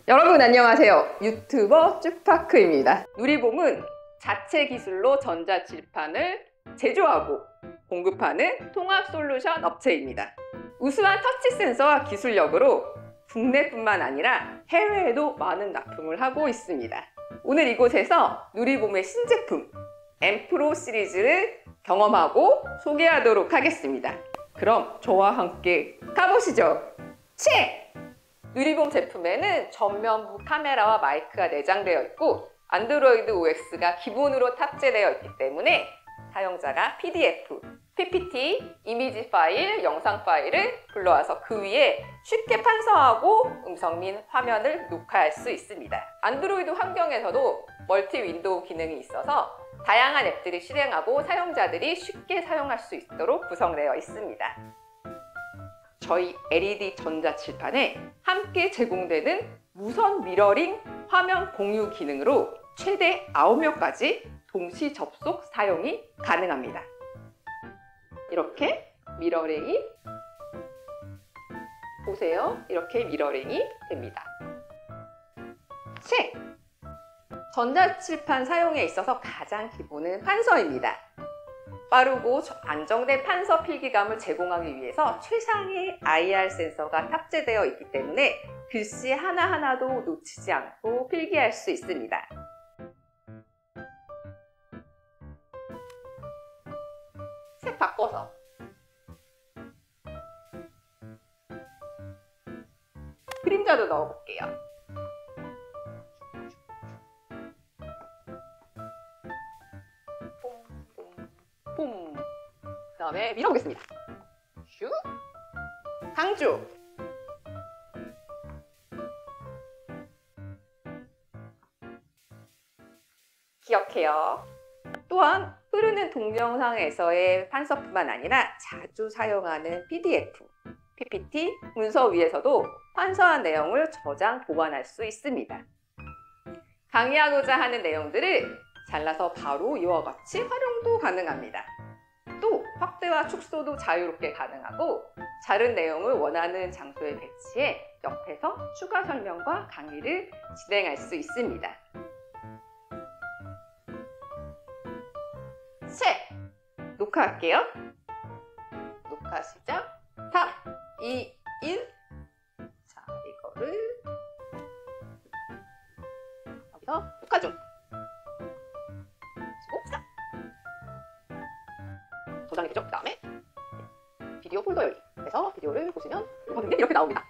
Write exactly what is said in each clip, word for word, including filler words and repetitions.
여러분 안녕하세요. 유튜버 쭈파크입니다. 누리봄은 자체 기술로 전자칠판을 제조하고 공급하는 통합 솔루션 업체입니다. 우수한 터치 센서와 기술력으로 국내뿐만 아니라 해외에도 많은 납품을 하고 있습니다. 오늘 이곳에서 누리봄의 신제품 엠프로 시리즈를 경험하고 소개하도록 하겠습니다. 그럼 저와 함께 가보시죠. 책! 누리봄 제품에는 전면부 카메라와 마이크가 내장되어 있고 안드로이드 오엑스가 기본으로 탑재되어 있기 때문에 사용자가 피디에프, 피피티, 이미지 파일, 영상 파일을 불러와서 그 위에 쉽게 판서하고 음성 및 화면을 녹화할 수 있습니다. 안드로이드 환경에서도 멀티 윈도우 기능이 있어서 다양한 앱들을 실행하고 사용자들이 쉽게 사용할 수 있도록 구성되어 있습니다. 저희 엘이디 전자칠판에 함께 제공되는 무선 미러링 화면 공유 기능으로 최대 아홉 명까지 동시 접속 사용이 가능합니다. 이렇게 미러링이 보세요. 이렇게 미러링이 됩니다. 책! 전자칠판 사용에 있어서 가장 기본은 판서입니다. 빠르고 안정된 판서 필기감을 제공하기 위해서 최상의 아이알 센서가 탑재되어 있기 때문에 글씨 하나하나도 놓치지 않고 필기할 수 있습니다. 색 바꿔서 그림자도 넣어볼게요. 봄. 그 다음에 밀어보겠습니다. 슈. 강주. 기억해요. 또한 흐르는 동영상에서의 판서뿐만 아니라 자주 사용하는 피디에프, 피피티, 문서 위에서도 판서한 내용을 저장, 보관할 수 있습니다. 강의하고자 하는 내용들을 잘라서 바로 이와 같이 활용도 가능합니다. 또 확대와 축소도 자유롭게 가능하고 자른 내용을 원하는 장소에 배치해 옆에서 추가 설명과 강의를 진행할 수 있습니다. 책! 녹화할게요. 녹화 시작. 삼, 이, 일. 자, 이거를 여기서 녹화 중. 저장이 되죠? 그 다음에 비디오 폴더 열기 해서 비디오를 보시면 화면이 이렇게 나옵니다.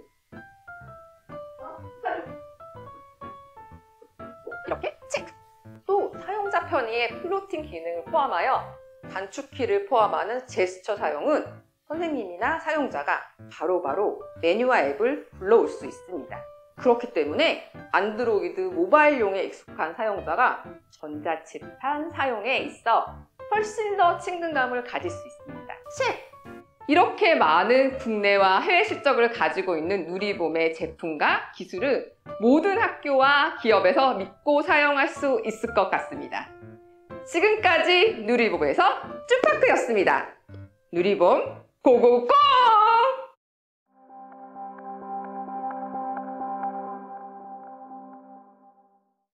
이렇게 체크! 또 사용자 편의의 플로팅 기능을 포함하여 단축키를 포함하는 제스처 사용은 선생님이나 사용자가 바로바로 메뉴와 앱을 불러올 수 있습니다. 그렇기 때문에 안드로이드 모바일용에 익숙한 사용자가 전자칠판 사용에 있어 훨씬 더 친근감을 가질 수 있습니다. 책! 이렇게 많은 국내와 해외 실적을 가지고 있는 누리봄의 제품과 기술은 모든 학교와 기업에서 믿고 사용할 수 있을 것 같습니다. 지금까지 누리봄에서 쭈파크였습니다. 누리봄 고고고!